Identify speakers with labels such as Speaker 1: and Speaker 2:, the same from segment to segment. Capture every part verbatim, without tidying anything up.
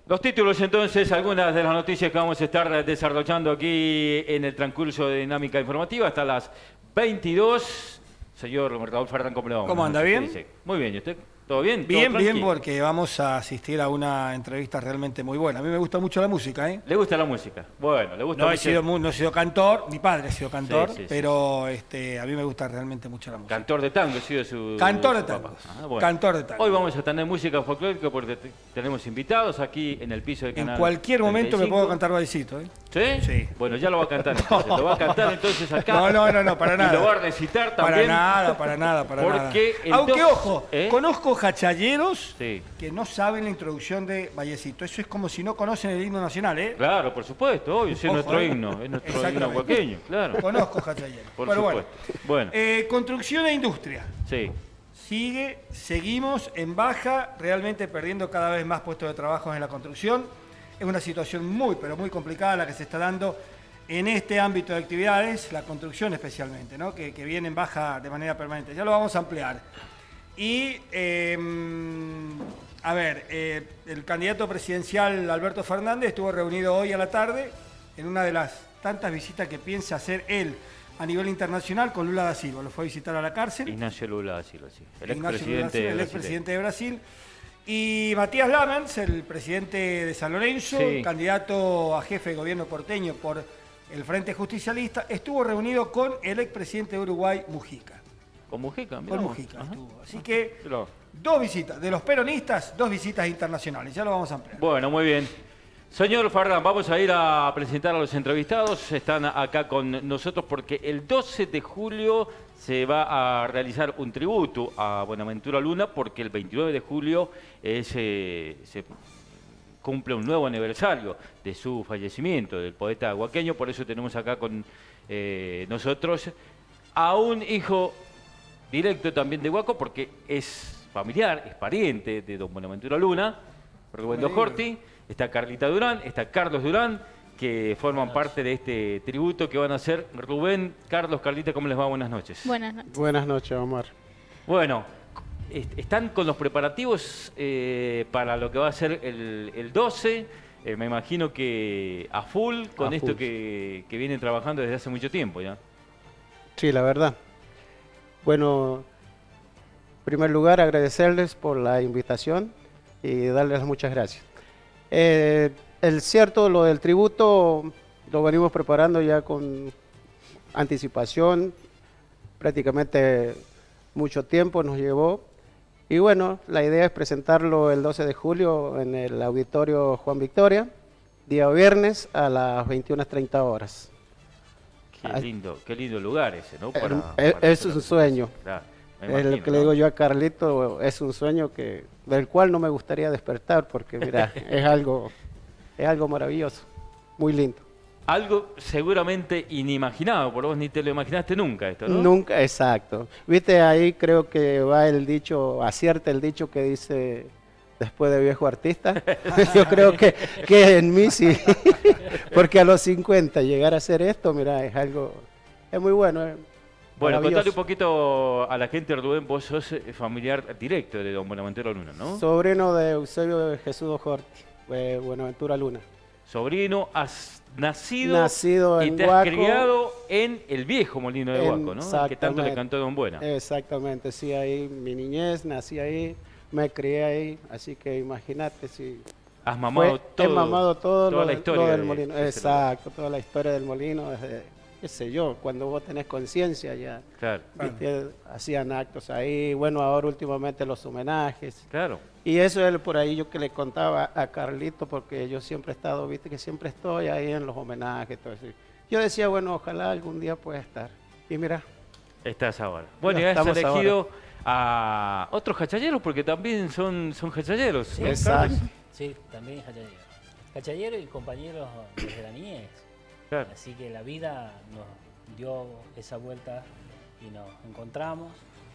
Speaker 1: Los títulos entonces, algunas de las noticias que vamos a estar desarrollando aquí en el transcurso de Dinámica Informativa hasta las veintidós. Señor Raúl Ferdán, ¿cómo le vamos?
Speaker 2: ¿Cómo anda? ¿Bien?
Speaker 1: Muy bien, ¿y usted? ¿Todo bien?
Speaker 2: Bien,
Speaker 1: ¿Todo
Speaker 2: bien, porque vamos a asistir a una entrevista realmente muy buena. A mí me gusta mucho la música, ¿eh?
Speaker 1: ¿Le gusta la música? Bueno, le gusta
Speaker 2: no
Speaker 1: mucho.
Speaker 2: He sido, no he sido cantor, mi padre ha sido cantor,
Speaker 1: sí, sí,
Speaker 2: pero
Speaker 1: sí.
Speaker 2: Este, a mí me gusta realmente mucho la música.
Speaker 1: Cantor de tango, ha sido su...
Speaker 2: Cantor de
Speaker 1: su
Speaker 2: tango.
Speaker 1: Ah, bueno.
Speaker 2: Cantor de tango.
Speaker 1: Hoy vamos a tener música folclórica porque tenemos invitados aquí en el piso del canal.
Speaker 2: En cualquier momento me puedo cantar bailecito, ¿eh?
Speaker 1: ¿Sí?
Speaker 2: Sí.
Speaker 1: Bueno, ya lo va a cantar entonces. Lo va a cantar entonces acá.
Speaker 2: No, no, no, no, para nada.
Speaker 1: Y lo va a recitar también.
Speaker 2: Para nada, para nada, para
Speaker 1: porque
Speaker 2: nada. Aunque,
Speaker 1: dos...
Speaker 2: ojo,
Speaker 1: ¿Eh?
Speaker 2: conozco jachalleros
Speaker 1: sí.
Speaker 2: que no saben la introducción de Vallecito. Eso es como si no conocen el himno nacional, ¿eh?
Speaker 1: Claro, por supuesto, obvio. Es nuestro
Speaker 2: ¿eh?
Speaker 1: himno, es nuestro himno huaqueño, claro.
Speaker 2: Conozco jachalleros.
Speaker 1: Por
Speaker 2: Pero
Speaker 1: supuesto. Bueno.
Speaker 2: bueno. Eh, construcción e industria.
Speaker 1: Sí.
Speaker 2: Sigue, seguimos en baja, realmente perdiendo cada vez más puestos de trabajo en la construcción. Es una situación muy, pero muy complicada la que se está dando en este ámbito de actividades, la construcción especialmente, ¿no? que, que viene en baja de manera permanente. Ya lo vamos a ampliar. Y, eh, a ver, eh, el candidato presidencial Alberto Fernández estuvo reunido hoy a la tarde en una de las tantas visitas que piensa hacer él a nivel internacional con Lula da Silva. Lo fue a visitar a la cárcel.
Speaker 1: Ignacio Lula da Silva, sí. El
Speaker 2: expresidente el expresidente de Brasil. Y Matías Lamens, el presidente de San Lorenzo, sí. candidato a jefe de gobierno porteño por el Frente Justicialista, estuvo reunido con el expresidente de Uruguay, Mujica.
Speaker 1: ¿Con Mujica?
Speaker 2: Con Mujica estuvo. Así que dos visitas, de los peronistas, dos visitas internacionales. Ya lo vamos a ampliar.
Speaker 1: Bueno, muy bien. Señor Ferdán, vamos a ir a presentar a los entrevistados. Están acá con nosotros porque el doce de julio se va a realizar un tributo a Buenaventura Luna porque el veintinueve de julio es, eh, se cumple un nuevo aniversario de su fallecimiento, del poeta huaqueño. Por eso tenemos acá con eh, nosotros a un hijo directo también de Huaco porque es familiar, es pariente de don Buenaventura Luna, Rubén Dojorti. Está Carlita Durán, está Carlos Durán, que forman parte de este tributo que van a hacer. Rubén, Carlos, Carlita, ¿cómo les va? Buenas noches.
Speaker 3: Buenas noches.
Speaker 4: Buenas noches, Omar.
Speaker 1: Bueno, están con los preparativos eh, para lo que va a ser el, el doce. Eh, me imagino que a full con a esto full. Que, que vienen trabajando desde hace mucho tiempo ya.
Speaker 4: Sí, la verdad. Bueno, en primer lugar agradecerles por la invitación y darles muchas gracias. Eh, el cierto, lo del tributo lo venimos preparando ya con anticipación, prácticamente mucho tiempo nos llevó. Y bueno, la idea es presentarlo el doce de julio en el auditorio Juan Victoria, día viernes a las veintiuna treinta horas.
Speaker 1: Qué lindo, qué lindo lugar ese, ¿no?
Speaker 4: Para, es para es un sueño. Claro. Imagino, el que ¿no? le digo yo a Carlito, es un sueño que del cual no me gustaría despertar porque mira, es algo es algo maravilloso, muy lindo.
Speaker 1: Algo seguramente inimaginado, por vos ni te lo imaginaste nunca esto, ¿no?
Speaker 4: Nunca, exacto. Viste, ahí creo que va el dicho, acierta el dicho que dice después de viejo artista. Yo creo que, que en mí sí, porque a los cincuenta llegar a hacer esto, mira, es algo, es muy bueno. ¿eh?
Speaker 1: Bueno, contale un poquito a la gente, Rubén, vos sos familiar directo de don Buenaventura Luna, ¿no?
Speaker 4: Sobrino de Eusebio Jesús Dojorti, de Buenaventura Luna.
Speaker 1: Sobrino, has nacido,
Speaker 4: nacido
Speaker 1: y
Speaker 4: en
Speaker 1: te has
Speaker 4: Huaco,
Speaker 1: criado en el viejo molino de Huaco, ¿no? Que tanto le cantó don Buena.
Speaker 4: Exactamente, sí, ahí mi niñez, nací ahí, me crié ahí, así que imagínate si...
Speaker 1: Has mamado
Speaker 4: fue,
Speaker 1: todo,
Speaker 4: he mamado todo
Speaker 1: toda
Speaker 4: lo,
Speaker 1: la historia
Speaker 4: lo del
Speaker 1: de,
Speaker 4: molino,
Speaker 1: de
Speaker 4: exacto, toda la historia del molino, desde, qué sé yo, cuando vos tenés conciencia ya,
Speaker 1: claro.
Speaker 4: ¿viste? Hacían actos ahí, bueno, ahora últimamente los homenajes.
Speaker 1: Claro.
Speaker 4: Y eso es por ahí yo que le contaba a Carlito, porque yo siempre he estado, viste que siempre estoy ahí en los homenajes, todo eso. Yo decía, bueno, ojalá algún día pueda estar. Y mira.
Speaker 1: Estás ahora. Bueno, ya has elegido ahora a otros hachalleros, porque también son, son hachalleros.
Speaker 3: Sí,
Speaker 4: exacto.
Speaker 3: Sí, también hachalleros. Hachalleros y compañeros desde la niñez. Claro. Así que la vida nos dio esa vuelta y nos encontramos.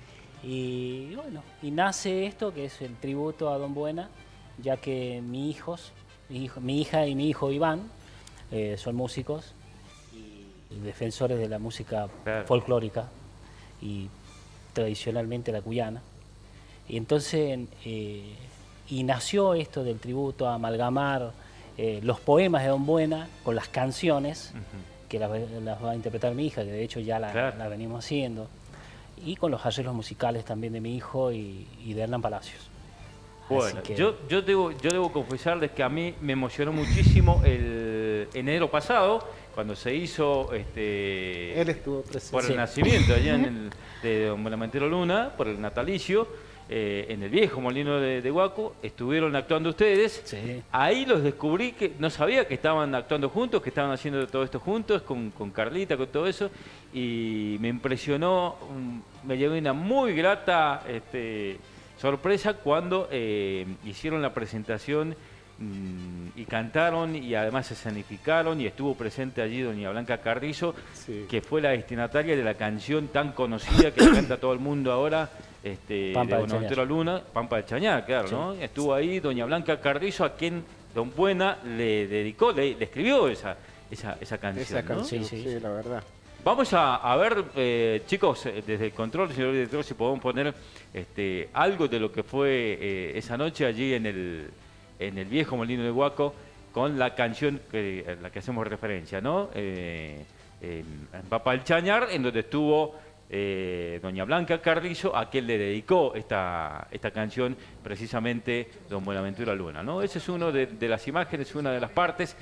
Speaker 3: Y bueno, y nace esto que es el tributo a don Buena, ya que mis hijos, mi, hijo, mi hija y mi hijo Iván eh, son músicos y, y defensores de la música claro. folclórica y tradicionalmente la cuyana. Y entonces eh, y nació esto del tributo, a amalgamar eh, los poemas de Don Buena con las canciones, uh-huh. que las, las va a interpretar mi hija, que de hecho ya la, claro. la venimos haciendo, y con los arreglos musicales también de mi hijo y, y de Hernán Palacios.
Speaker 1: Bueno, que... yo, yo, debo, yo debo confesarles que a mí me emocionó muchísimo el enero pasado, cuando se hizo este,
Speaker 4: Él estuvo presente.
Speaker 1: por el sí. nacimiento allá en el, de Don Buenaventura Luna, por el natalicio, eh, en el viejo molino de, de Huaco, estuvieron actuando ustedes. Sí. Ahí los descubrí, que no sabía que estaban actuando juntos, que estaban haciendo todo esto juntos, con, con Carlita, con todo eso, y me impresionó, me llevé una muy grata este, sorpresa cuando eh, hicieron la presentación y cantaron y además se escenificaron y estuvo presente allí doña Blanca Carrizo, sí. que fue la destinataria de la canción tan conocida que canta todo el mundo ahora, este,
Speaker 3: Pampa
Speaker 1: de Buenaventura Luna, Pampa del Chañar, claro, sí. ¿no? Estuvo ahí doña Blanca Carrizo, a quien Don Buena le dedicó, le, le escribió esa, esa, esa canción.
Speaker 4: Esa canción,
Speaker 1: ¿no?
Speaker 4: sí, sí, sí, la verdad.
Speaker 1: Vamos a, a ver, eh, chicos, desde el control, señor director, si podemos poner este, algo de lo que fue eh, esa noche allí en el... en el viejo molino de Huaco, con la canción que, a la que hacemos referencia, ¿no? Eh, eh, en Pampa del Chañar, en donde estuvo eh, doña Blanca Carrizo, a quien le dedicó esta, esta canción precisamente don Buenaventura Luna, ¿no? Ese es uno de, de las imágenes, una de las partes.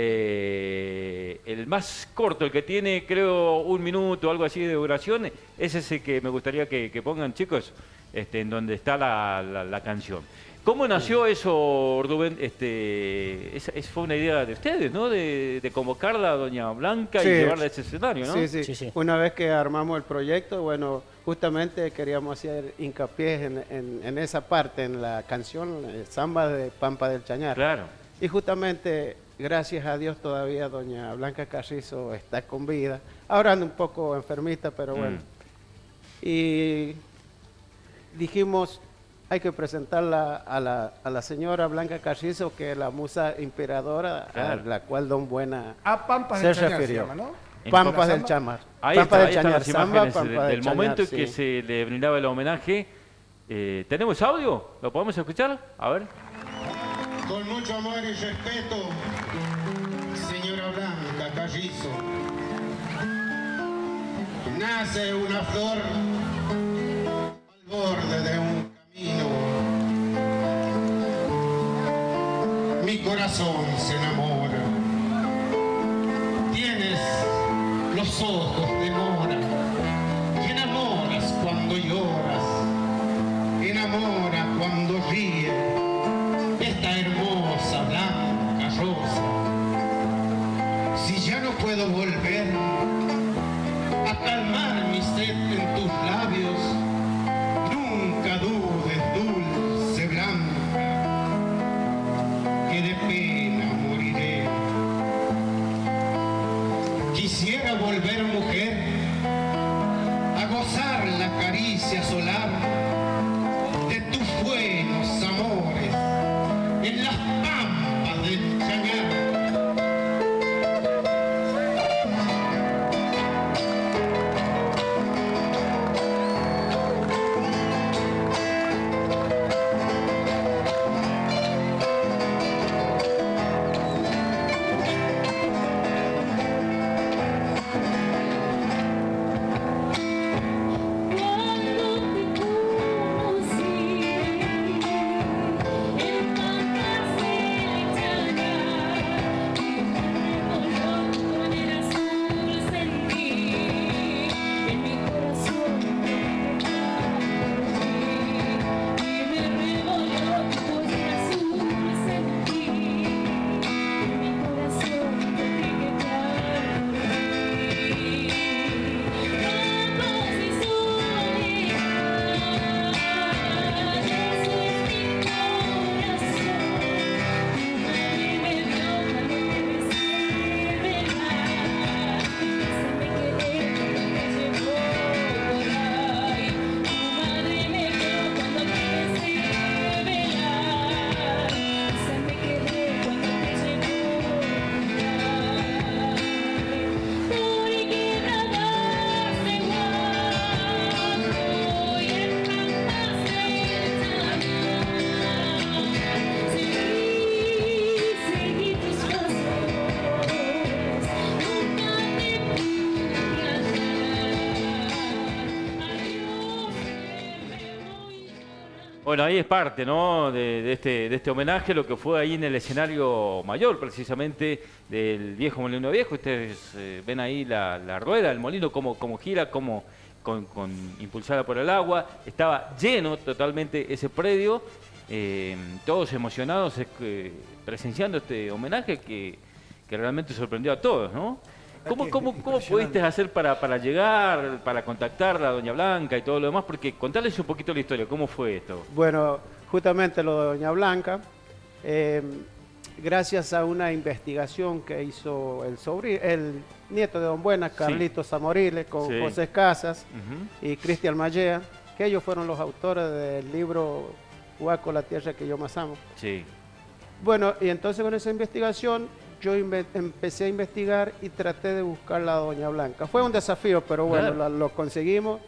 Speaker 1: Eh, el más corto, el que tiene, creo, un minuto o algo así de duración, es ese que me gustaría que, que pongan, chicos, este, en donde está la, la, la canción. ¿Cómo nació eso, Rubén? Este, esa, esa fue una idea de ustedes, ¿no? De, de convocarla a doña Blanca sí, y llevarla a ese escenario, ¿no?
Speaker 4: Sí, sí, sí, sí. Una vez que armamos el proyecto, bueno, justamente queríamos hacer hincapié en, en, en esa parte, en la canción el Samba de Pampa del Chañar.
Speaker 1: Claro.
Speaker 4: Y justamente, gracias a Dios, todavía doña Blanca Carrizo está con vida. Ahora anda un poco enfermita, pero bueno. Mm. Y dijimos... hay que presentarla a la, a la señora Blanca Carrizo, que es la musa inspiradora, claro. a la cual Don Buena
Speaker 2: a Pampas
Speaker 4: se
Speaker 2: del Chañar
Speaker 4: refirió.
Speaker 2: Se llama, ¿no?
Speaker 4: Pampas del Chañar.
Speaker 1: Ahí,
Speaker 4: Pampa
Speaker 1: está,
Speaker 4: del
Speaker 1: ahí
Speaker 4: Chañar,
Speaker 1: están las imágenes
Speaker 4: Samba,
Speaker 1: del, del
Speaker 4: Chañar,
Speaker 1: momento
Speaker 4: sí.
Speaker 1: que se le brindaba el homenaje. Eh, ¿Tenemos audio? ¿Lo podemos escuchar? A ver.
Speaker 5: Con mucho amor y respeto, señora Blanca Carrizo, nace una flor al borde de un mi corazón se enamora, tienes los ojos de mora, y enamoras cuando lloras, enamora cuando ríe, esta hermosa blanca rosa. Si ya no puedo volver a calmar mi sed en tus labios, nunca dudes, dulce blanca, que de pena moriré. Quisiera volver, mujer, a gozar la caricia solar de tus buenos amores en las pampas del Chañar.
Speaker 1: Bueno, ahí es parte, ¿no?, de, de, este, de este homenaje, lo que fue ahí en el escenario mayor, precisamente, del viejo molino viejo. Ustedes eh, ven ahí la, la rueda del molino, cómo, cómo gira, cómo con, con, impulsada por el agua. Estaba lleno totalmente ese predio, eh, todos emocionados eh, presenciando este homenaje que, que realmente sorprendió a todos, ¿no? ¿Cómo, cómo, ¿Cómo pudiste hacer para, para llegar, para contactarla a Doña Blanca y todo lo demás? Porque contarles un poquito la historia, ¿cómo fue esto?
Speaker 4: Bueno, justamente lo de Doña Blanca, eh, gracias a una investigación que hizo el, sobrino, el nieto de Don Buena, Carlitos sí. Zamoriles, con sí. José Casas uh-huh. y Cristian Mallea, que ellos fueron los autores del libro Huaco, la tierra que yo más amo.
Speaker 1: Sí.
Speaker 4: Bueno, y entonces con esa investigación yo empecé a investigar y traté de buscar a Doña Blanca. Fue un desafío, pero bueno, claro. lo, lo conseguimos.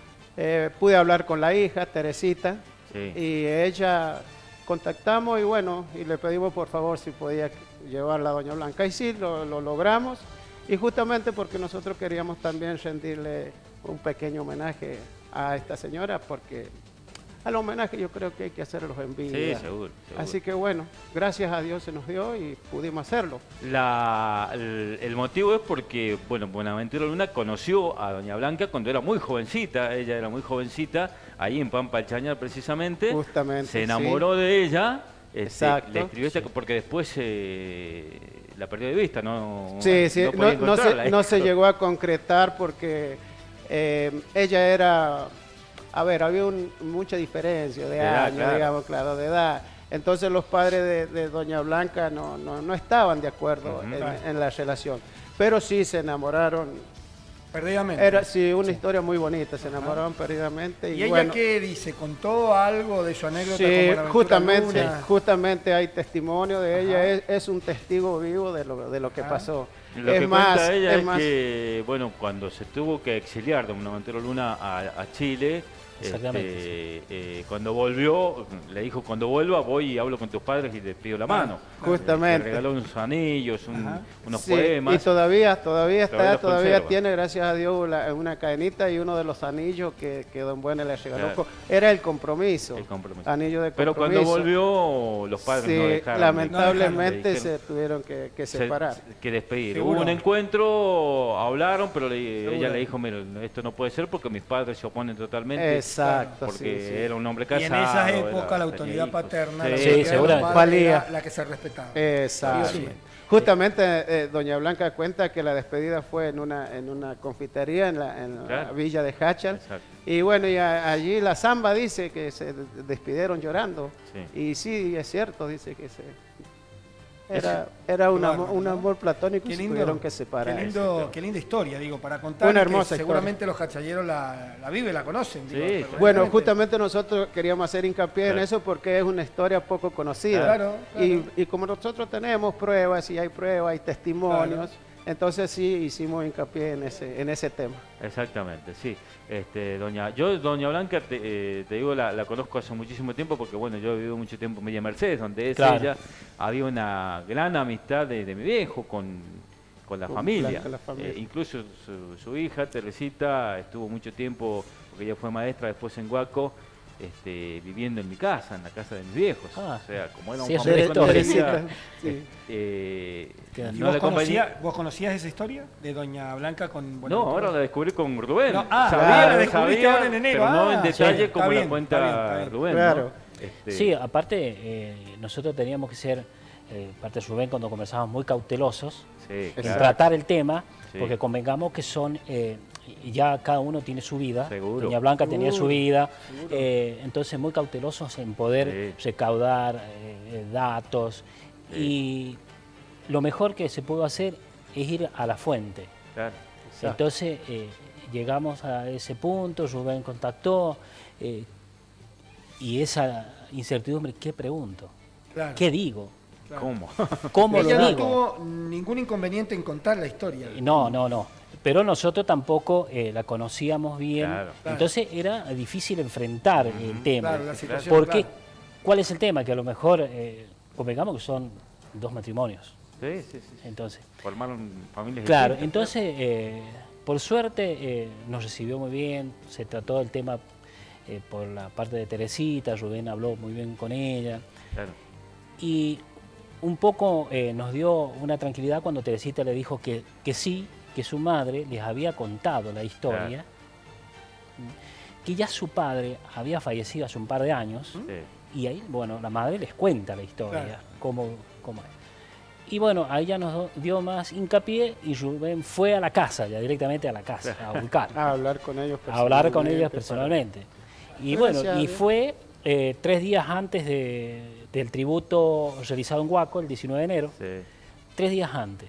Speaker 4: Eh, pude hablar con la hija, Teresita, sí. y ella contactamos y bueno, y le pedimos por favor si podía llevarla a Doña Blanca. Y sí, lo, lo logramos, y justamente porque nosotros queríamos también rendirle un pequeño homenaje a esta señora, porque al homenaje yo creo que hay que hacerlos en vida.
Speaker 1: Sí, seguro, seguro.
Speaker 4: Así que bueno, gracias a Dios se nos dio y pudimos hacerlo.
Speaker 1: La, el, el motivo es porque, bueno, Buenaventura Luna conoció a Doña Blanca cuando era muy jovencita, ella era muy jovencita, ahí en Pampa del Chañar precisamente.
Speaker 4: Justamente,
Speaker 1: se enamoró
Speaker 4: sí.
Speaker 1: de ella. Este,
Speaker 4: Exacto.
Speaker 1: Le escribió esta, porque después eh, la perdió de vista, ¿no?
Speaker 4: Sí, sí,
Speaker 1: no,
Speaker 4: no, no, se, no se llegó a concretar porque eh, ella era... A ver, había un, mucha diferencia de, de años, edad, claro. digamos, claro, de edad. Entonces los padres de, de Doña Blanca no, no, no estaban de acuerdo uh-huh. en, en la relación. Pero sí se enamoraron.
Speaker 2: Perdidamente.
Speaker 4: Era sí, una sí. historia muy bonita, se enamoraron uh-huh. perdidamente.
Speaker 2: ¿Y,
Speaker 4: ¿Y
Speaker 2: ella
Speaker 4: bueno,
Speaker 2: qué dice? ¿Contó algo de su anécdota?
Speaker 4: Sí,
Speaker 2: como
Speaker 4: justamente,
Speaker 2: Luna?
Speaker 4: justamente hay testimonio de ella,
Speaker 2: uh-huh.
Speaker 4: es, es un testigo vivo de lo, de lo que uh-huh. pasó.
Speaker 1: Lo
Speaker 4: es
Speaker 1: que
Speaker 4: más,
Speaker 1: cuenta ella
Speaker 4: es,
Speaker 1: es
Speaker 4: más,
Speaker 1: que, bueno, cuando se tuvo que exiliar Don Buenaventura Luna a, a Chile,
Speaker 3: Exactamente,
Speaker 1: este,
Speaker 3: sí.
Speaker 1: eh, cuando volvió, le dijo, cuando vuelva voy y hablo con tus padres y te pido la mano.
Speaker 4: Justamente.
Speaker 1: Le regaló unos anillos, un, unos
Speaker 4: sí,
Speaker 1: poemas.
Speaker 4: Y todavía, todavía está,
Speaker 1: todavía,
Speaker 4: todavía tiene, gracias a Dios, la, una cadenita y uno de los anillos que, que Don Buena le regaló. Claro. Era el compromiso.
Speaker 1: El compromiso.
Speaker 4: Anillo de compromiso.
Speaker 1: Pero cuando volvió, los padres
Speaker 4: sí,
Speaker 1: no dejaron.
Speaker 4: lamentablemente
Speaker 1: no dejaron,
Speaker 4: se tuvieron que, que separar.
Speaker 1: Se, que despedir.
Speaker 2: ¿Seguro?
Speaker 1: Hubo un encuentro, hablaron, pero le, ella le dijo, mira, esto no puede ser porque mis padres se oponen totalmente.
Speaker 4: Exacto,
Speaker 1: porque
Speaker 4: sí, sí.
Speaker 1: era un hombre casado.
Speaker 2: Y en esa época
Speaker 1: era,
Speaker 2: la autoridad paterna,
Speaker 1: sí,
Speaker 2: la,
Speaker 3: sí, seguramente.
Speaker 2: era la que se respetaba.
Speaker 4: Exacto. Sí, sí. Justamente eh, Doña Blanca cuenta que la despedida fue en una en una confitería en la, en
Speaker 1: claro.
Speaker 4: la villa de Hachal.
Speaker 1: Exacto.
Speaker 4: Y bueno, y a, allí la Zamba dice que se despidieron llorando. Sí. Y sí, es cierto, dice que se... Era, era un, amor, un amor platónico y se tuvieron que separar.
Speaker 2: Qué, lindo, qué linda historia, digo, para contar.
Speaker 4: Una hermosa
Speaker 2: que seguramente los hachalleros la, la viven, la conocen.
Speaker 1: Sí,
Speaker 2: digo,
Speaker 4: bueno, justamente nosotros queríamos hacer hincapié claro. en eso porque es una historia poco conocida.
Speaker 2: Claro, claro.
Speaker 4: Y, y como nosotros tenemos pruebas y hay pruebas, hay testimonios, claro. entonces sí hicimos hincapié en ese, en ese tema.
Speaker 1: Exactamente, sí. Este, doña, yo, Doña Blanca, te, eh, te digo, la, la conozco hace muchísimo tiempo porque, bueno, yo he vivido mucho tiempo en Villa Mercedes, donde es claro. ella. Había una gran amistad de, de mi viejo con, con la con familia. La familia. Eh, incluso su, su hija, Teresita, estuvo mucho tiempo, porque ella fue maestra después en Huaco, este, viviendo en mi casa, en la casa de mis viejos. Ah, o sea, como era un
Speaker 3: sí,
Speaker 1: familiar con Teresita,
Speaker 2: sí.
Speaker 1: eh,
Speaker 2: ¿Y no vos, conocía, ¿Vos conocías esa historia de Doña Blanca con...
Speaker 1: Bueno, no, ahora la descubrí con Rubén. No,
Speaker 2: ah,
Speaker 1: sabía,
Speaker 2: claro, la descubriste
Speaker 1: sabía,
Speaker 2: ahora en enero.
Speaker 1: Pero no
Speaker 2: ah,
Speaker 1: en detalle
Speaker 2: sí,
Speaker 1: como
Speaker 2: bien,
Speaker 1: la cuenta
Speaker 2: está bien, está bien.
Speaker 1: Rubén.
Speaker 4: Claro.
Speaker 1: ¿no? Este...
Speaker 3: Sí, aparte, eh, nosotros teníamos que ser, eh, parte de Rubén, cuando conversábamos, muy cautelosos
Speaker 1: sí,
Speaker 3: en
Speaker 1: claro.
Speaker 3: tratar el tema,
Speaker 1: sí.
Speaker 3: porque convengamos que son... Eh, ya cada uno tiene su vida.
Speaker 1: Seguro.
Speaker 3: Doña Blanca
Speaker 2: Seguro.
Speaker 3: tenía su vida, eh, entonces muy cautelosos en poder
Speaker 1: sí.
Speaker 3: recaudar eh, datos
Speaker 1: sí.
Speaker 3: y lo mejor que se pudo hacer es ir a la fuente.
Speaker 1: Claro.
Speaker 3: Entonces eh, llegamos a ese punto, Rubén contactó eh, y esa incertidumbre, ¿qué pregunto?
Speaker 2: Claro.
Speaker 3: ¿Qué digo?
Speaker 2: Claro.
Speaker 1: ¿Cómo?
Speaker 3: ¿Cómo
Speaker 2: Ella
Speaker 3: lo
Speaker 2: no
Speaker 3: digo?
Speaker 2: tuvo ningún inconveniente en contar la historia.
Speaker 3: No, no, no. Pero nosotros tampoco eh, la conocíamos bien,
Speaker 1: claro,
Speaker 2: claro.
Speaker 3: entonces era difícil enfrentar uh-huh. el tema.
Speaker 2: Claro, la situación,
Speaker 3: porque,
Speaker 2: claro.
Speaker 3: ¿cuál es el tema? Que a lo mejor, eh, convengamos que son dos matrimonios.
Speaker 1: Sí, sí, sí.
Speaker 3: Entonces,
Speaker 1: formaron familias.
Speaker 3: Claro, entonces, eh, por suerte, eh, nos recibió muy bien, se trató el tema eh, por la parte de Teresita, Rubén habló muy bien con ella.
Speaker 1: Claro.
Speaker 3: Y un poco eh, nos dio una tranquilidad cuando Teresita le dijo que, que sí, que su madre les había contado la historia, claro. que ya su padre había fallecido hace un par de años, sí. y ahí, bueno, la madre les cuenta la historia, claro. cómo, cómo es. Y bueno, ahí ya nos dio más hincapié y Rubén fue a la casa, ya directamente a la casa, a buscar.
Speaker 4: A hablar con ellos
Speaker 3: personalmente. A hablar con ellos personalmente. Para... Y bueno, y fue eh, tres días antes de, del tributo realizado en Huaco, el diecinueve de enero, sí. tres días antes.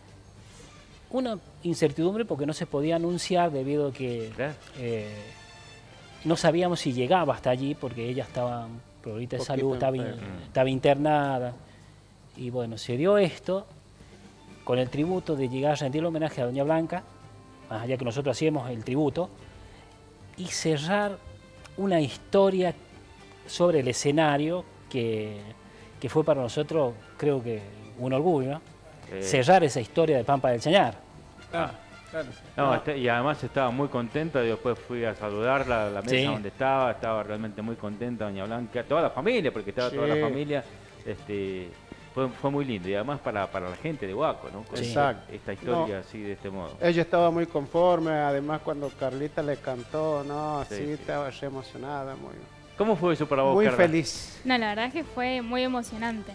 Speaker 3: Una incertidumbre porque no se podía anunciar debido a que eh, no sabíamos si llegaba hasta allí porque ella estaba en problemita de salud, estaba, estaba internada. Y bueno, se dio esto con el tributo de llegar a rendir el homenaje a Doña Blanca, más allá que nosotros hacíamos el tributo, y cerrar una historia sobre el escenario que, que fue para nosotros, creo que un orgullo, ¿no? Eh. Cerrar esa historia de Pampa del Chañar.
Speaker 1: Ah, claro. No, este, y además estaba muy contenta, y después fui a saludarla a la mesa sí. donde estaba, estaba realmente muy contenta Doña Blanca, toda la familia, porque estaba sí. toda la familia, este... Fue, fue muy lindo y además para, para la gente de Huaco, ¿no? Con
Speaker 4: Exacto.
Speaker 1: Esta historia no, así de este modo.
Speaker 4: Ella estaba muy conforme, además cuando Carlita le cantó, ¿no? Así sí, estaba sí. emocionada. Muy,
Speaker 1: ¿Cómo fue eso para vos,
Speaker 4: Muy
Speaker 1: Carla?
Speaker 4: feliz.
Speaker 6: No, la verdad es que fue muy emocionante.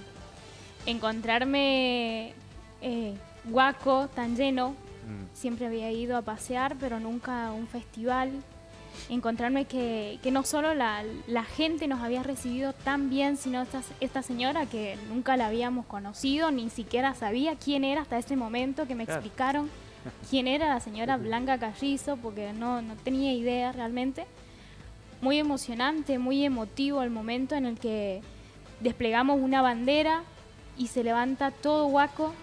Speaker 6: Encontrarme eh, Huaco tan lleno, mm. siempre había ido a pasear, pero nunca a un festival. Encontrarme que, que no solo la, la gente nos había recibido tan bien, sino esta, esta señora que nunca la habíamos conocido, ni siquiera sabía quién era hasta ese momento que me claro. explicaron quién era la señora Blanca Carrizo, porque no, no tenía idea realmente. Muy emocionante, muy emotivo el momento en el que desplegamos una bandera y se levanta todo Huaco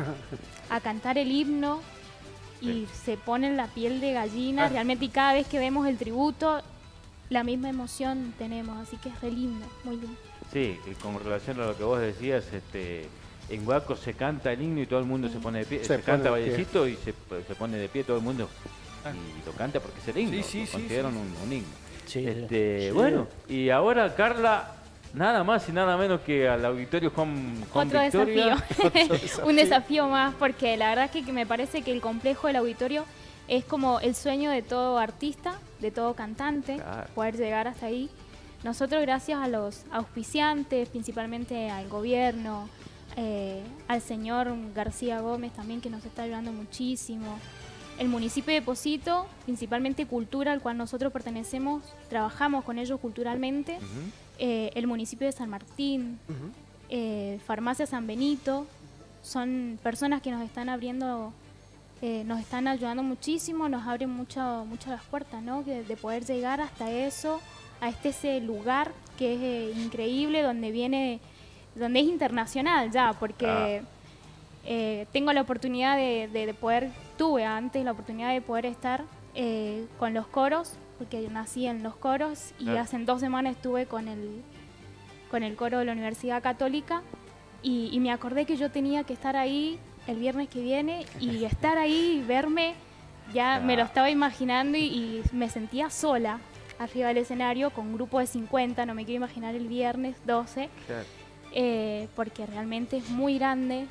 Speaker 6: a cantar el himno. Y sí. se pone en la piel de gallina, ah. realmente, y cada vez que vemos el tributo, la misma emoción tenemos, así que es re lindo, muy lindo.
Speaker 1: Sí, con relación a lo que vos decías, este, en Huaco se canta el himno y todo el mundo sí. se pone de pie, se, se canta Vallecito y se, se pone de pie todo el mundo ah. y lo canta porque es el himno, sí, sí, lo sí, consideran sí. Un, un himno. Sí, este, sí. Bueno, y ahora Carla... Nada más y nada menos que al Auditorio Juan, Juan
Speaker 6: Otro
Speaker 1: Victoria.
Speaker 6: desafío. Un desafío más, porque la verdad es que me parece que el complejo del auditorio es como el sueño de todo artista, de todo cantante, claro. poder llegar hasta ahí. Nosotros, gracias a los auspiciantes, principalmente al gobierno, eh, al señor García Gómez también, que nos está ayudando muchísimo, el municipio de Pocito, principalmente cultura, al cual nosotros pertenecemos, trabajamos con ellos culturalmente, uh-huh. eh, el municipio de San Martín, uh-huh. eh, Farmacia San Benito, son personas que nos están abriendo, eh, nos están ayudando muchísimo, nos abren mucho, mucho las puertas, ¿no? De, de poder llegar hasta eso, a este ese lugar que es eh, increíble, donde viene, donde es internacional ya, porque... Ah. Eh, tengo la oportunidad de, de, de poder, tuve antes la oportunidad de poder estar eh, con los coros, porque yo nací en los coros y ah. hace dos semanas estuve con el, con el coro de la Universidad Católica y, y me acordé que yo tenía que estar ahí el viernes que viene y estar ahí y verme, ya ah. me lo estaba imaginando y, y me sentía sola arriba del escenario con un grupo de cincuenta, no me quiero imaginar el viernes doce, claro. eh, porque realmente es muy grande.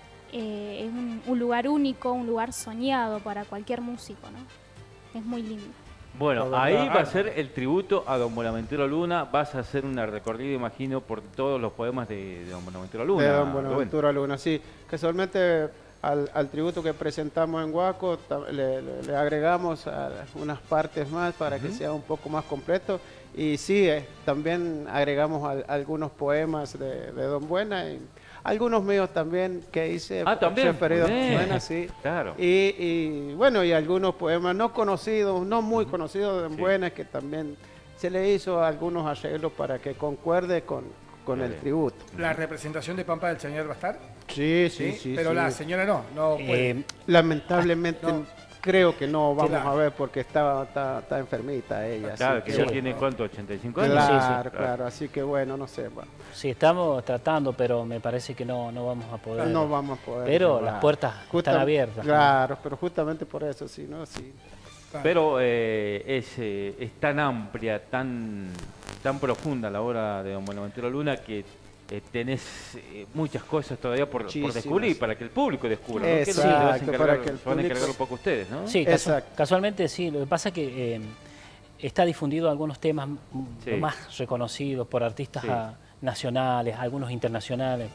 Speaker 6: Eh, es un, un lugar único, un lugar soñado para cualquier músico, ¿no? Es muy lindo.
Speaker 1: Bueno, ahí va a ser el tributo a don Buenaventura Luna. Vas a hacer una recorrida, imagino, por todos los poemas de, de don Buenaventura Luna.
Speaker 4: De don Buenaventura Luna, sí. Casualmente al, al tributo que presentamos en Huaco le, le, le agregamos unas partes más para uh-huh. que sea un poco más completo. Y sí, eh, también agregamos a, algunos poemas de, de don Buena. Y, algunos míos también que hice
Speaker 1: ah, también
Speaker 4: referidos buenas, sí.
Speaker 1: Claro.
Speaker 4: Y, y bueno, y algunos poemas no conocidos, no muy conocidos de sí. buenas, que también se le hizo algunos arreglos para que concuerde con, con el tributo.
Speaker 2: ¿La representación de Pampa del Chañar va a estar?
Speaker 4: Sí, sí, sí. sí
Speaker 2: Pero
Speaker 4: sí.
Speaker 2: la señora no, no puede.
Speaker 4: Eh, lamentablemente no. Creo que no vamos
Speaker 2: claro.
Speaker 4: a ver porque está, está, está enfermita ella.
Speaker 1: Claro, que
Speaker 4: que
Speaker 1: ya
Speaker 4: bueno.
Speaker 1: tiene cuánto, ochenta y cinco años.
Speaker 4: Claro,
Speaker 3: sí, sí.
Speaker 4: claro, claro, así que bueno, no sé. Bueno.
Speaker 3: Sí, estamos tratando, pero me parece que no, no vamos a poder.
Speaker 4: No vamos a poder.
Speaker 3: Pero
Speaker 4: llevar.
Speaker 3: las puertas
Speaker 4: Justa,
Speaker 3: están abiertas.
Speaker 4: Claro, ¿no? Pero justamente por eso, sí, ¿no? Sí.
Speaker 1: Claro. Pero eh, es, eh, es tan amplia, tan, tan profunda la obra de don Buenaventura Luna que eh, tenés eh, muchas cosas todavía por, por descubrir para que el público descubra. ¿No?
Speaker 4: Exacto,
Speaker 1: que
Speaker 4: para que el
Speaker 1: se van a encargar un poco ustedes, ¿no?
Speaker 3: Sí, casu casualmente sí. Lo que pasa es que eh, está difundido algunos temas sí. más reconocidos por artistas sí. a, nacionales, algunos internacionales.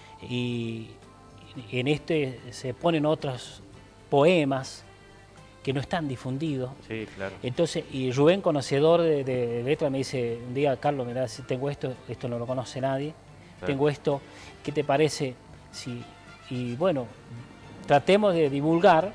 Speaker 3: Y en este se ponen otros poemas que no están difundidos.
Speaker 1: Sí, claro.
Speaker 3: Entonces, y Rubén, conocedor de, de letra, me dice un día, Carlos, mirá, tengo esto, esto no lo conoce nadie, claro. tengo esto, ¿qué te parece? Sí. Y bueno, tratemos de divulgar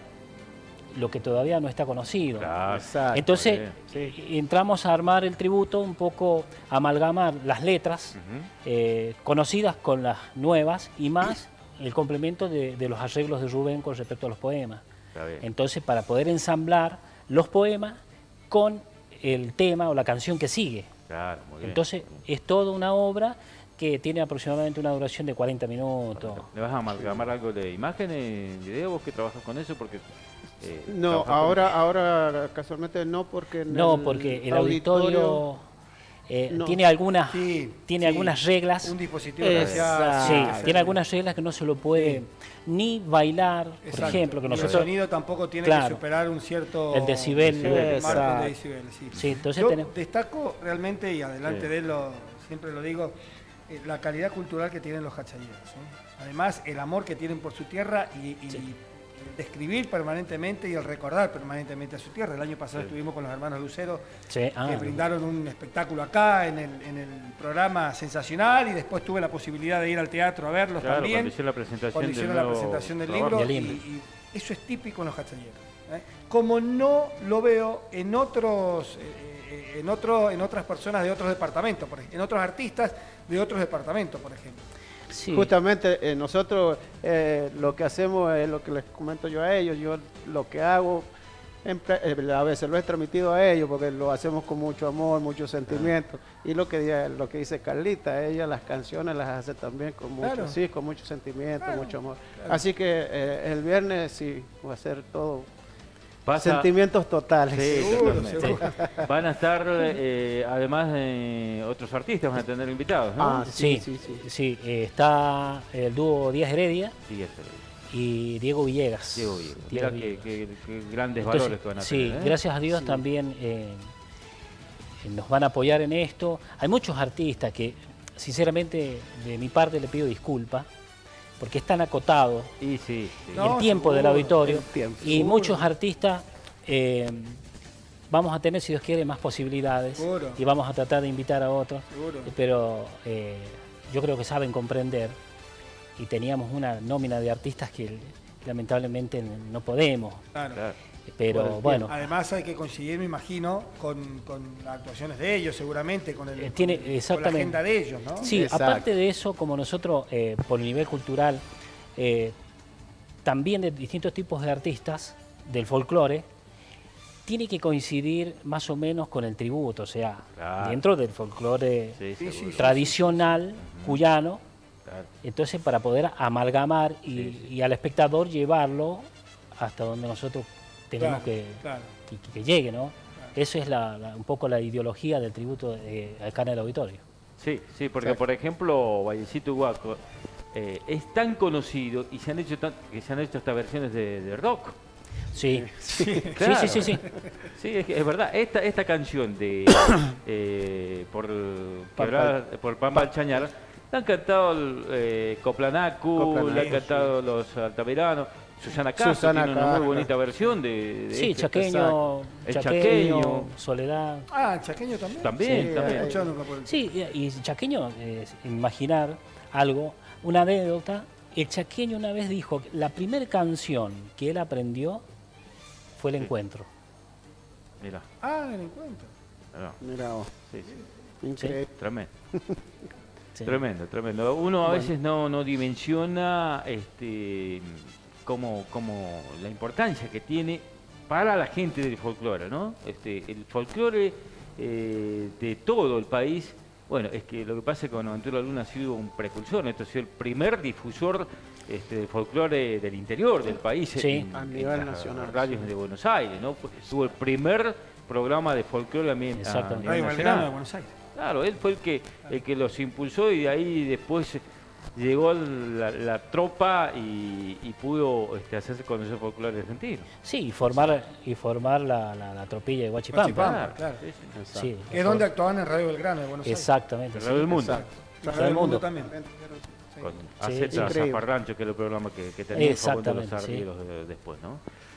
Speaker 3: lo que todavía no está conocido.
Speaker 1: Claro, exacto,
Speaker 3: entonces, sí. entramos a armar el tributo, un poco amalgamar las letras uh-huh. eh, conocidas con las nuevas y más el complemento de, de los arreglos de Rubén con respecto a los poemas. Entonces, para poder ensamblar los poemas con el tema o la canción que sigue.
Speaker 1: Claro, muy bien.
Speaker 3: Entonces, es toda una obra que tiene aproximadamente una duración de cuarenta minutos.
Speaker 1: ¿Le vas a amalgamar algo de imágenes, video? ¿Vos que trabajas con eso? Porque
Speaker 4: eh, no, ahora, con... ahora casualmente no, porque
Speaker 3: no, porque el auditorio, auditorio eh, no. tiene algunas sí, tiene sí. algunas reglas.
Speaker 2: Un dispositivo especial.
Speaker 3: Sí, sí, tiene algunas reglas que no se lo puede sí. ni bailar, Exacto. por ejemplo, que nosotros.
Speaker 2: El sonido tampoco tiene
Speaker 3: claro,
Speaker 2: que superar un cierto
Speaker 3: el decibel,
Speaker 2: decibel marco de decibel. Sí.
Speaker 3: Sí, entonces
Speaker 2: Yo
Speaker 3: tenemos...
Speaker 2: destaco realmente y adelante
Speaker 1: sí.
Speaker 2: de él lo, siempre lo digo. La calidad cultural que tienen los hachayeros. ¿eh? Además, el amor que tienen por su tierra y, y sí. describir permanentemente y el recordar permanentemente a su tierra. El año pasado sí. estuvimos con los hermanos Lucero,
Speaker 3: sí. ah,
Speaker 2: que brindaron un espectáculo acá en el, en el programa Sensacional, y después tuve la posibilidad de ir al teatro a verlos
Speaker 1: claro,
Speaker 2: también.
Speaker 1: Cuando hicieron la presentación,
Speaker 2: cuando hicieron
Speaker 1: del,
Speaker 2: la presentación del
Speaker 1: libro.
Speaker 2: libro. Y, y eso es típico en los hachayeros. ¿eh? Como no lo veo en otros... Eh, En, otro, en otras personas de otros departamentos, por ejemplo, en otros artistas de otros departamentos, por ejemplo.
Speaker 4: Sí. Justamente eh, nosotros eh, lo que hacemos es lo que les comento yo a ellos, yo lo que hago, en, eh, a veces lo he transmitido a ellos porque lo hacemos con mucho amor, mucho sentimiento, ah. y lo que, lo que dice Carlita, ella las canciones las hace también con mucho, claro. sí, con mucho sentimiento, claro. mucho amor. Claro. Así que eh, el viernes sí, va a ser todo... Pasa, sentimientos totales.
Speaker 1: Sí, seguro, seguro. Van a estar, eh, además, eh, otros artistas van a tener invitados, ¿no?
Speaker 3: Ah, sí, sí, sí. sí. sí eh, está el dúo Díaz Heredia
Speaker 1: sí,
Speaker 3: y Diego Villegas.
Speaker 1: Diego Villegas. Diego Mira Villegas. Qué, qué, qué grandes Entonces, valores que van a
Speaker 3: sí,
Speaker 1: tener. Sí,
Speaker 3: ¿eh? Gracias a Dios sí. también eh, nos van a apoyar en esto. Hay muchos artistas que, sinceramente, de mi parte le pido disculpas, porque es tan acotado
Speaker 1: y sí, sí.
Speaker 3: el no, tiempo seguro, del auditorio
Speaker 4: tiempo,
Speaker 3: y seguro. Muchos artistas eh, vamos a tener, si Dios quiere, más posibilidades seguro. Y vamos a tratar de invitar a otros, seguro. Pero eh, yo creo que saben comprender y teníamos una nómina de artistas que lamentablemente no podemos.
Speaker 2: Claro. Claro.
Speaker 3: Pero bueno, bueno.
Speaker 2: Además hay que coincidir, me imagino, con, con las actuaciones de ellos, seguramente, con, el,
Speaker 3: Tiene,
Speaker 2: con, con la agenda de ellos, ¿no?
Speaker 3: Sí, exacto. Aparte de eso, como nosotros, eh, por el nivel cultural, eh, también de distintos tipos de artistas del folclore, tiene que coincidir más o menos con el tributo, o sea, claro. dentro del folclore sí, sí, sí, tradicional sí, sí. cuyano, claro. Entonces para poder amalgamar y, sí, sí. y al espectador llevarlo hasta donde nosotros tenemos claro, que, claro. Que, que llegue, ¿no? Claro. Eso es la, la, un poco la ideología del tributo de, acá en el auditorio.
Speaker 1: Sí, sí, porque sí. por ejemplo, Vallecito Huaco eh, es tan conocido y se han hecho tan, que se han hecho estas versiones de, de rock.
Speaker 3: Sí,
Speaker 1: sí,
Speaker 3: claro. sí, sí, sí, sí.
Speaker 1: Sí, es, es verdad, esta, esta canción de eh, por, Quebrada, por Pampa Chañar, la han cantado eh, Coplanacu, Coplanacu, la han cantado sí. los altamiranos. Susana Castro Susana tiene una muy bonita versión de, de
Speaker 3: sí,
Speaker 1: este,
Speaker 3: chaqueño,
Speaker 1: el
Speaker 3: chaqueño,
Speaker 1: chaqueño,
Speaker 2: Soledad. Ah, chaqueño también.
Speaker 1: También,
Speaker 2: sí,
Speaker 1: también.
Speaker 3: Sí, y chaqueño, eh, imaginar algo, una anécdota. El chaqueño una vez dijo que la primera canción que él aprendió fue El sí. Encuentro.
Speaker 1: Mira.
Speaker 2: Ah, El Encuentro.
Speaker 4: Mira vos.
Speaker 1: Sí, sí.
Speaker 4: Increíble.
Speaker 1: Tremendo. Sí. Tremendo, tremendo. Uno a bueno. veces no, no dimensiona este como, como la importancia que tiene para la gente del folclore, ¿no? Este, el folclore eh, de todo el país, bueno, es que lo que pasa es que Buenaventura Luna ha sido un precursor, esto ha sido el primer difusor este, de folclore del interior del país,
Speaker 3: sí.
Speaker 1: en,
Speaker 4: a
Speaker 1: en
Speaker 4: nivel
Speaker 1: las
Speaker 4: nacional,
Speaker 1: radios
Speaker 4: sí.
Speaker 1: de Buenos Aires, ¿no? Tuvo el primer programa de folclore a, nivel
Speaker 3: Exactamente.
Speaker 2: Radio
Speaker 1: nacional.
Speaker 2: Belgrano de Buenos Aires.
Speaker 1: Claro, él fue el que, el que los impulsó y de ahí después llegó la, la tropa y, y pudo este, hacerse conocer folclore argentino.
Speaker 3: Sí, y formar, y formar la, la, la tropilla de Huachipampa.
Speaker 2: Huachipampa, claro.
Speaker 1: Sí, sí.
Speaker 3: Sí,
Speaker 2: Que es donde actuaban en Radio Belgrano de Buenos Aires.
Speaker 3: exactamente.
Speaker 1: Radio del Mundo.
Speaker 4: Exacto.
Speaker 2: La
Speaker 3: Radio
Speaker 2: Radio del
Speaker 3: del
Speaker 2: Mundo
Speaker 3: Mundo.
Speaker 2: también.
Speaker 1: Con
Speaker 3: Sí,
Speaker 1: Aceta
Speaker 4: increíble.
Speaker 1: Zafarrancho, que es el programa que, que tenía Facundo
Speaker 3: Exactamente,
Speaker 1: Lozardi
Speaker 3: sí.
Speaker 1: los de- después, ¿no?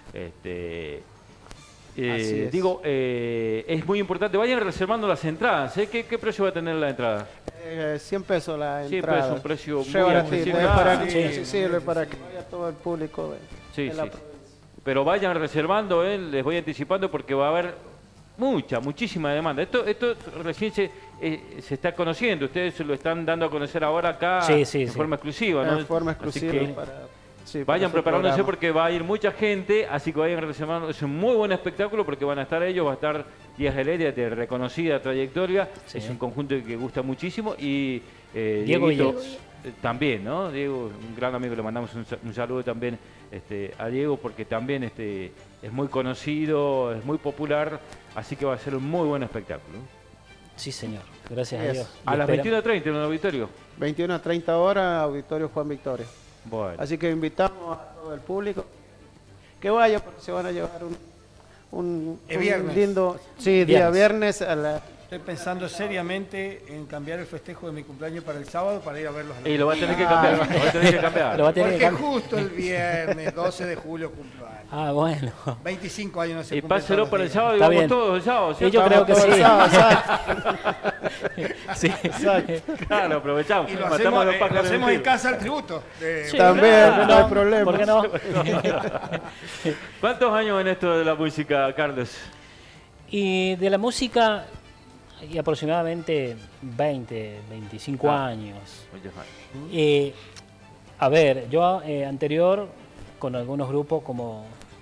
Speaker 1: Este,
Speaker 4: Así
Speaker 1: eh,
Speaker 4: es.
Speaker 1: digo, eh, es muy importante, vayan reservando las entradas, ¿eh? ¿Qué, qué precio va a tener la entrada?
Speaker 4: Eh, cien pesos la
Speaker 1: Siempre
Speaker 4: entrada.
Speaker 1: es un precio muy
Speaker 4: Rebaratito,
Speaker 1: accesible.
Speaker 4: es para
Speaker 1: Ah,
Speaker 4: que
Speaker 2: sí,
Speaker 4: sea
Speaker 2: sí,
Speaker 4: accesible
Speaker 2: sí,
Speaker 4: para
Speaker 2: sí.
Speaker 4: que vaya todo el público de,
Speaker 1: Sí,
Speaker 4: de la
Speaker 1: sí.
Speaker 4: provincia.
Speaker 1: Pero vayan reservando, ¿eh? Les voy anticipando porque va a haber mucha, muchísima demanda. Esto, esto recién se, eh, se está conociendo, ustedes se lo están dando a conocer ahora acá
Speaker 3: Sí, sí,
Speaker 1: en
Speaker 3: sí.
Speaker 1: forma exclusiva, ¿no?
Speaker 4: En forma
Speaker 1: Así
Speaker 4: exclusiva
Speaker 1: que
Speaker 4: para, sí, para
Speaker 1: vayan
Speaker 4: su
Speaker 1: preparándose
Speaker 4: programa.
Speaker 1: porque va a ir mucha gente, así que vayan reservando. Es un muy buen espectáculo porque van a estar ellos, va a estar Díaz Heredia de reconocida trayectoria,
Speaker 3: Sí.
Speaker 1: es un conjunto que gusta muchísimo y eh,
Speaker 3: Diego
Speaker 1: Dieguito,
Speaker 3: Villegas.
Speaker 1: eh, también, ¿no? Diego, un gran amigo, le mandamos un, sa- un saludo también este, a Diego porque también este, es muy conocido, es muy popular, así que va a ser un muy buen espectáculo.
Speaker 3: Sí, señor. Gracias a
Speaker 4: Yes.
Speaker 3: Dios. Y
Speaker 1: A las
Speaker 3: espera-
Speaker 1: veintiuna treinta en el auditorio.
Speaker 4: veintiuna a treinta horas, Auditorio Juan Victoria.
Speaker 1: Bueno.
Speaker 4: Así que invitamos a todo el público que vaya porque se van a llevar un, un,
Speaker 2: Es
Speaker 4: un
Speaker 2: viernes.
Speaker 4: lindo sí, día
Speaker 3: Viernes.
Speaker 4: viernes a la...
Speaker 2: Estoy pensando seriamente en cambiar el festejo de mi cumpleaños para el sábado para ir a verlos a la
Speaker 1: Y lo va a tener que cambiar, lo va a tener que cambiar.
Speaker 3: Lo va a tener que
Speaker 2: Porque
Speaker 3: cambiar.
Speaker 2: justo el viernes, doce de julio, cumpleaños.
Speaker 3: Ah, bueno.
Speaker 2: veinticinco años no se
Speaker 1: Y
Speaker 2: cumplen
Speaker 1: páselo
Speaker 2: todos
Speaker 1: para el
Speaker 2: los
Speaker 1: sábado y
Speaker 3: Está
Speaker 1: vamos
Speaker 3: bien.
Speaker 1: todos el sábado,
Speaker 3: Y
Speaker 1: ¿cierto?
Speaker 3: yo creo que
Speaker 4: Todo el
Speaker 3: sí.
Speaker 4: sábado,
Speaker 3: Sí.
Speaker 1: Claro, aprovechamos.
Speaker 2: días. Y lo
Speaker 1: Matamos
Speaker 2: hacemos,
Speaker 1: a los
Speaker 2: eh, lo
Speaker 1: pájaros
Speaker 2: hacemos
Speaker 1: de
Speaker 2: en
Speaker 1: un
Speaker 2: casa el tributo. de-
Speaker 3: Sí,
Speaker 4: También,
Speaker 3: claro.
Speaker 4: no hay problema.
Speaker 3: ¿Por qué no?
Speaker 1: tiro. ¿Cuántos años en esto de la música, Carlos?
Speaker 3: Y de la música, y aproximadamente veinte, veinticinco
Speaker 1: Ah.
Speaker 3: años.
Speaker 1: Muchos años.
Speaker 3: Eh, a ver, yo eh, anterior con algunos grupos como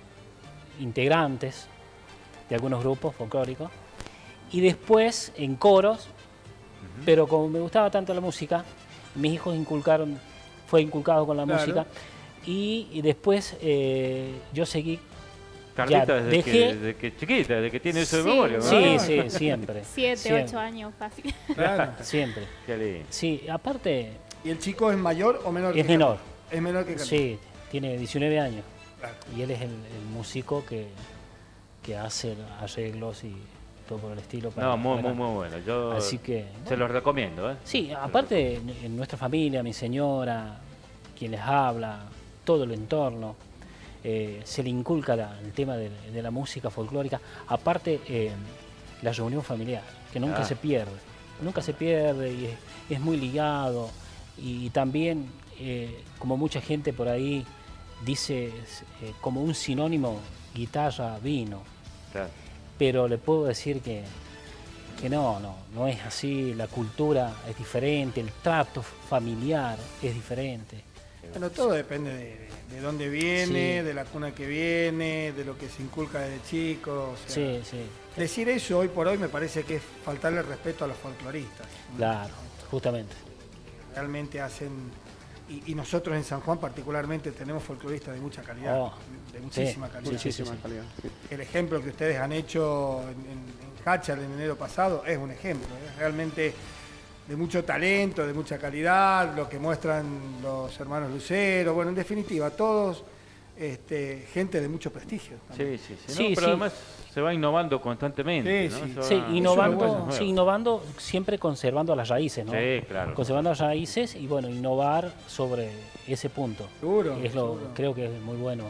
Speaker 3: integrantes de algunos grupos folclóricos y después en coros, pero como me gustaba tanto la música, mis hijos inculcaron, fue inculcado con la
Speaker 2: Claro.
Speaker 3: música y, y después eh, yo seguí.
Speaker 1: Carlita,
Speaker 3: Ya,
Speaker 1: desde,
Speaker 3: dejé-
Speaker 1: que, desde que chiquita, desde que tiene eso de
Speaker 6: Sí.
Speaker 1: memoria, ¿no?
Speaker 3: Sí, sí, siempre.
Speaker 6: Siete,
Speaker 3: siempre,
Speaker 6: ocho años fácil.
Speaker 2: Claro.
Speaker 3: Siempre.
Speaker 1: Qué lindo.
Speaker 3: Sí, aparte,
Speaker 2: ¿Y el chico es mayor o menor?
Speaker 3: Es
Speaker 2: que
Speaker 3: menor.
Speaker 2: Carlos? Es menor que Carlos.
Speaker 3: sí, tiene diecinueve años.
Speaker 2: Claro.
Speaker 3: Y él es el, el músico que, que hace arreglos y todo por el estilo. para-
Speaker 1: No, muy,
Speaker 3: para-
Speaker 1: muy, muy bueno. Yo
Speaker 3: Así que,
Speaker 1: se los recomiendo, ¿eh?
Speaker 3: sí, aparte en, en nuestra familia, mi señora, quien les habla, todo el entorno, eh, se le inculca la- el tema de, de la música folclórica. Aparte, eh, la reunión familiar, que nunca
Speaker 1: Ah.
Speaker 3: se pierde. Nunca se pierde y es, es muy ligado. Y, también, eh, como mucha gente por ahí dice, eh, como un sinónimo, guitarra, vino.
Speaker 1: Claro.
Speaker 3: Pero le puedo decir que, que no, no, no es así, la cultura es diferente, el trato familiar es diferente.
Speaker 2: Bueno, todo depende de, de dónde viene,
Speaker 3: Sí.
Speaker 2: de la cuna que viene, de lo que se inculca desde chico. o sea,
Speaker 3: Sí, sí,
Speaker 2: Decir eso hoy por hoy me parece que es faltarle respeto a los folcloristas. ¿no?
Speaker 3: claro, justamente.
Speaker 2: Realmente hacen... Y, y nosotros en San Juan particularmente tenemos folcloristas de mucha calidad,
Speaker 3: Oh,
Speaker 2: de muchísima
Speaker 3: sí,
Speaker 2: calidad.
Speaker 4: Muchísima
Speaker 3: sí, sí.
Speaker 4: calidad. sí.
Speaker 2: El ejemplo que ustedes han hecho en, en, en Hachal en enero pasado es un ejemplo, es realmente de mucho talento, de mucha calidad, lo que muestran los hermanos Lucero, bueno, en definitiva, todos este, gente de mucho prestigio. también.
Speaker 1: Sí, sí, sí.
Speaker 3: Sí,
Speaker 1: No, pero
Speaker 3: sí.
Speaker 1: además se va innovando constantemente,
Speaker 2: Sí,
Speaker 1: ¿no?
Speaker 2: sí.
Speaker 1: Se va-
Speaker 3: Sí,
Speaker 1: eso es
Speaker 3: innovando,
Speaker 1: bueno.
Speaker 3: sí, innovando, siempre conservando las raíces, ¿no?
Speaker 1: Sí, claro.
Speaker 3: Conservando las raíces y bueno, innovar sobre ese punto.
Speaker 2: Seguro,
Speaker 3: Es lo,
Speaker 2: seguro.
Speaker 3: creo que es muy bueno.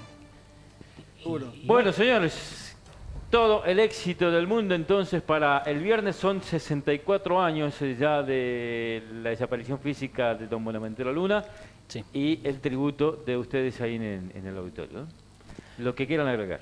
Speaker 3: Y-
Speaker 2: Seguro.
Speaker 3: y
Speaker 1: Bueno, señores, todo el éxito del mundo entonces para el viernes son sesenta y cuatro años eh, ya de la desaparición física de don Buenaventura Luna
Speaker 3: sí.
Speaker 1: y el tributo de ustedes ahí en, en el auditorio, ¿no? Lo que quieran agregar.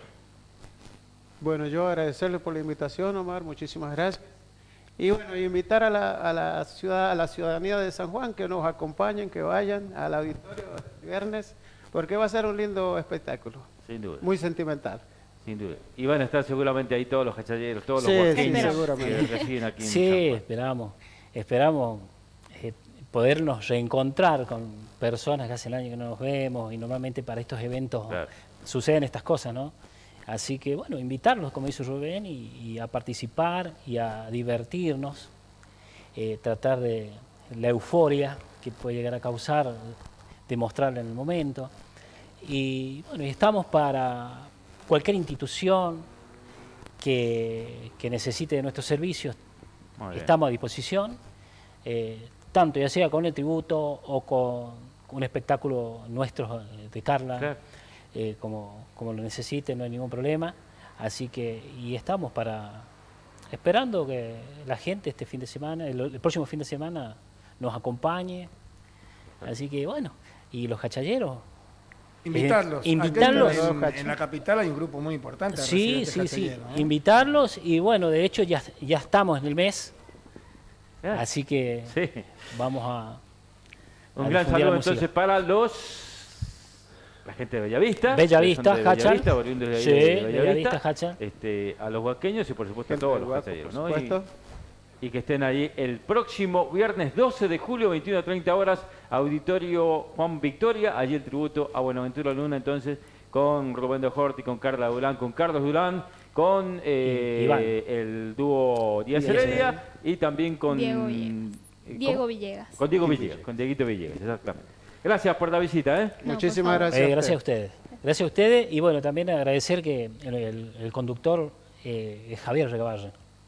Speaker 4: Bueno, yo agradecerle por la invitación, Omar, muchísimas gracias. Y bueno, invitar a la, a la ciudad, a la ciudadanía de San Juan que nos acompañen, que vayan al auditorio el viernes, porque va a ser un lindo espectáculo,
Speaker 1: Sin duda,
Speaker 4: muy sentimental.
Speaker 1: sin duda. Y van a estar seguramente ahí todos los cachalleros, todos
Speaker 4: Sí,
Speaker 1: los
Speaker 4: sí,
Speaker 1: guaqueños que
Speaker 4: seguramente.
Speaker 1: residen aquí en
Speaker 3: Sí,
Speaker 1: San Juan.
Speaker 3: esperamos, esperamos. Eh, podernos reencontrar con personas que hace el año que no nos vemos y normalmente para estos eventos claro. suceden estas cosas, ¿no? Así que, bueno, invitarlos, como dice Rubén, y, y a participar y a divertirnos, eh, tratar de la euforia que puede llegar a causar, demostrarla en el momento. Y, bueno, y estamos para cualquier institución que, que necesite de nuestros servicios, estamos a disposición. Eh, tanto ya sea con el tributo o con un espectáculo nuestro de Carla, claro. eh, como, como lo necesite, no hay ningún problema. Así que, y estamos para, esperando que la gente este fin de semana, el, el próximo fin de semana, nos acompañe. Así que bueno, y los cachalleros.
Speaker 2: Invitarlos.
Speaker 3: Eh, invitarlos.
Speaker 2: En, en la capital hay un grupo muy importante. De
Speaker 3: sí, sí, sí.
Speaker 2: ¿eh?
Speaker 3: Invitarlos y bueno, de hecho ya, ya estamos en el mes. Ah, así que sí. vamos a...
Speaker 1: Un a gran saludo entonces para los... La gente de Bellavista.
Speaker 3: Bellavista,
Speaker 1: de
Speaker 3: Hacha.
Speaker 1: Bellavista, oriundos de,
Speaker 3: sí,
Speaker 1: de Bellavista,
Speaker 3: Bellavista Hacha.
Speaker 1: Este, a los huaqueños y por supuesto a todos los cachayeros, ¿no?
Speaker 4: Y,
Speaker 1: y que estén ahí el próximo viernes doce de julio, veintiuna a treinta horas, Auditorio Juan Victoria, allí el tributo a Buenaventura Luna, entonces, con Rubén de Horti, con Carla Durán, con Carlos Durán, con eh, el dúo Díaz Heredia y también con
Speaker 6: Diego Villegas. Diego Villegas.
Speaker 1: Con Diego Villegas, con Dieguito Villegas, exactamente. Gracias por la visita, ¿eh?
Speaker 6: No,
Speaker 4: Muchísimas gracias.
Speaker 3: Eh, gracias a ustedes. Gracias a ustedes y bueno, también agradecer que el, el, el conductor eh, es Javier Recabarren.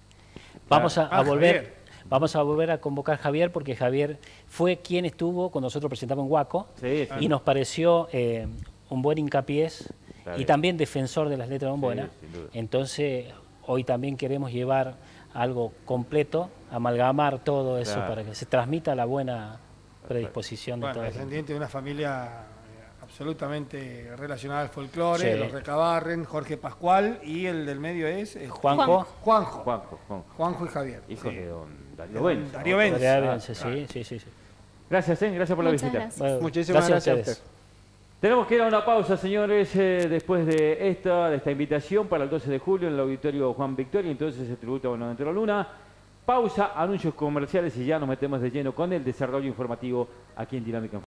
Speaker 3: Vamos a, a volver, Javier. vamos a volver a convocar a Javier porque Javier fue quien estuvo cuando nosotros presentamos en Huaco sí, sí. y nos pareció eh, un buen hincapié claro. y también defensor de las letras bombonas. Sí, entonces, hoy también queremos llevar algo completo, amalgamar todo eso claro. para que se transmita la buena predisposición
Speaker 2: bueno,
Speaker 3: de todo.
Speaker 2: Descendiente de una familia absolutamente relacionada al folclore, sí. los Recabarren, Jorge Pascual y el del medio es eh,
Speaker 3: Juanjo.
Speaker 2: Juanjo.
Speaker 1: Juanjo. Juanjo.
Speaker 2: Juanjo y Javier.
Speaker 1: Hijos
Speaker 2: sí.
Speaker 1: de don Darío Benz.
Speaker 2: Darío Benz.
Speaker 3: Darío Benz, sí, sí, sí, sí.
Speaker 1: Gracias, ¿eh? Gracias por
Speaker 6: Muchas
Speaker 1: la visita.
Speaker 6: Gracias.
Speaker 3: Bueno,
Speaker 4: Muchísimas gracias, gracias a usted.
Speaker 1: Tenemos que ir a una pausa, señores, eh, después de esta, de esta invitación para el doce de julio en el Auditorio Juan Victoria, entonces el tributo a Buenaventura Luna. Pausa, anuncios comerciales y ya nos metemos de lleno con el desarrollo informativo aquí en Dinámica.